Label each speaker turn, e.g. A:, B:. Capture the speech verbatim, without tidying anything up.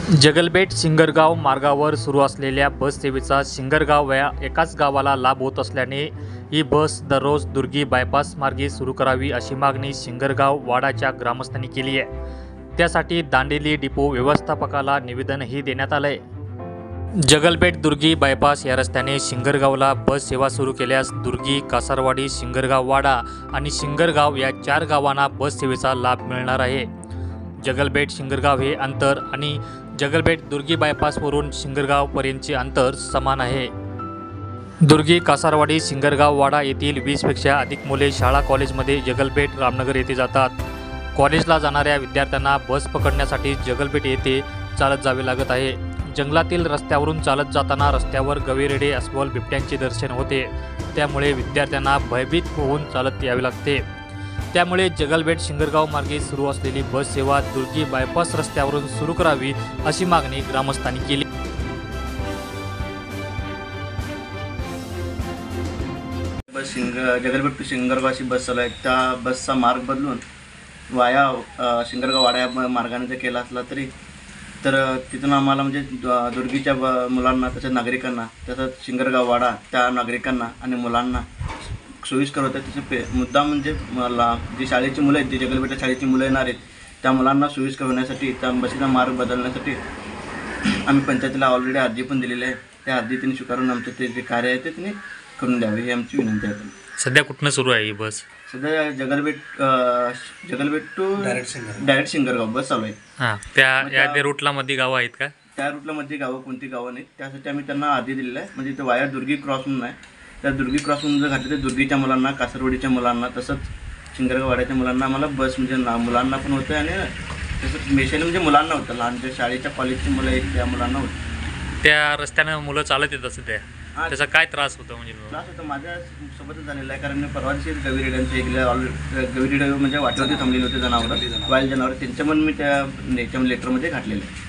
A: जगलबेट सिंगरगाव मार्गावर सुरू असलेल्या बस सेवेचा सिंगरगाव या एकाच गावाला लाभ होत असल्याने ही बस दररोज दुर्गी बायपास मार्गे सुरू करावी अशी मागणी सिंगरगाव वाडाच्या ग्रामस्थांनी केली आहे। त्यासाठी दांडेली डिपो व्यवस्थापकाला निवेदनही देण्यात आले। जगलबेट दुर्गी बायपास या रस्त्याने सिंगरगावला बस सेवा सुरू केल्यास दुर्गी, कासारवाडी, सिंगरगाव वाडा आणि सिंगरगाव या चार गावांना बस सेवेचा लाभ मिळणार आहे। जगलबेट सिंगरगाव हे अंतर आणि जगलबेट दुर्गी बायपासवरून सिंगरगावपर्यंतचे अंतर समान आहे। दुर्गी, कासारवाडी, सिंगरगाव वाडा येथील वीसपेक्षा अधिक मुले शाळा कॉलेजमध्ये जगलबेट रामनगर येथे जातात। कॉलेजला जाणाऱ्या विद्यार्थ्यांना बस पकडण्यासाठी जगलबेट येथे चालत जावे लागत आहे। जंगलातील रस्त्यावरून चालत जाताना रस्त्यावर गवेरेडे, अस्वल, बिबट्यांचे दर्शन होते, त्यामुळे विद्यार्थ्यांना भयभीत होऊन चालत यावे लागते। त्यामुळे जगलबेट सिंगरगाव मार्गे सुरू असलेली बस सेवा दुर्गी बायपास रस्त्यावरून सुरू करावी अशी मागणी ग्रामस्थांनी केली।
B: बस सिंग जगलबेट टू सिंगरगाव अशी बस चालू आहे। त्या बसचा मार्ग बदलून वाया सिंगरगाव वाड्या मार्गाने जर केला असला तरी तर तिथून आम्हाला म्हणजे दुर्गीच्या मुलांना, तसेच नागरिकांना, तसंच सिंगरगाव वाडा त्या नागरिकांना आणि मुलांना सोयीस्कर होतं। त्याचे पे मुद्दा म्हणजे मला जी शाळेची मुलं आहेत, जी जगलबेटच्या शाळेची मुलं येणार आहेत, त्या मुलांना सोयीस्कर होण्यासाठी त्या बसीचा मार्ग बदलण्यासाठी आम्ही पंचायतीला ऑलरेडी अर्जी पण दिलेली आहे। त्या अर्जी त्यांनी स्वीकारून आमचं ते जे कार्य आहे ते त्यांनी करून द्यावे ही आमची विनंती आहे।
A: सध्या कुठनं सुरू आहे ही बस?
B: सध्या Jagalbet Jagalbet to direct Singar direct सिंगरगाव बस चालू आहे।
A: हां, त्या या रूटला मध्ये गावं आहेत का? त्या
B: रूटला मध्ये गावं कोणती गावं नाहीत, त्यासाठी आम्ही त्यांना अर्जी दिलेला आहे। म्हणजे ते वाया दुर्गी क्रॉस म्हणून आहे, त्या दुर्गी क्रॉस म्हणून जर घातले तर दुर्गीच्या मुलांना, कासारवाडीच्या मुलांना, तसंच सिंगरगाव वाड्याच्या मुलांना आम्हाला बस म्हणजे ना मुलांना पण होतं आणि तसंच मेशेने म्हणजे मुलांना होतं, लहान जे शाळेच्या कॉलेजची मुलं आहेत त्या मुलांना होतं।
A: त्या रस्त्यानं मुलं चालत येत असते, त्याचा काय त्रास होतो? म्हणजे
B: त्रास होतो माझ्यासोबतच झालेला आहे, कारण परवा दिवशी गविरेड्यांचं एक ऑलरेडी गविरेड म्हणजे वाटेवरती थांबलेले होते जनावरं, वाईल्ड जनावर, त्यांच्यामुळे मी त्या याच्या लेटरमध्ये घातलेलं आहे।